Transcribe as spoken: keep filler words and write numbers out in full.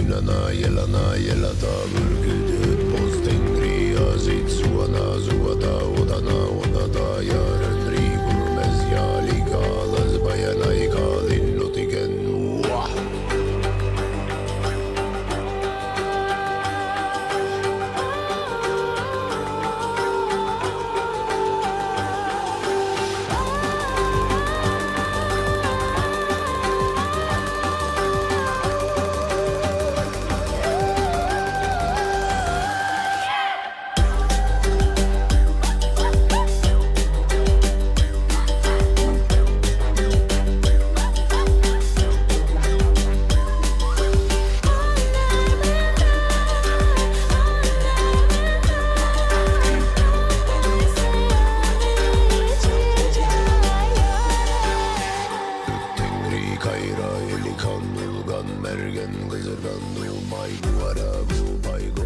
Muinana, jelana, jelata, myrkytyt postengri ja sit suona, suota, otana, otata ja rönri, kurmes ja liikalas, pajan aika, linnut ikennua. Kaira eli kannulkan märgen kızırgan maikuara bu paigo